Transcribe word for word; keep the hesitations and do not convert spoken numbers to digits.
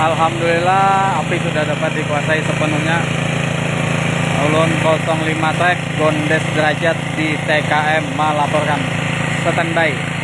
Alhamdulillah api sudah dapat dikuasai sepenuhnya. Ulun nol lima Trek Gondes Derajat di T K M melaporkan. Standby.